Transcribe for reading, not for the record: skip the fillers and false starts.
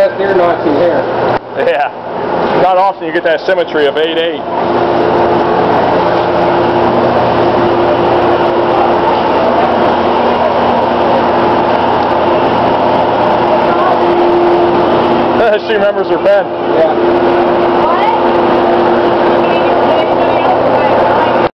best ear notching here. Yeah. Not often you get that symmetry of 8-8. She remembers her pen. Yeah.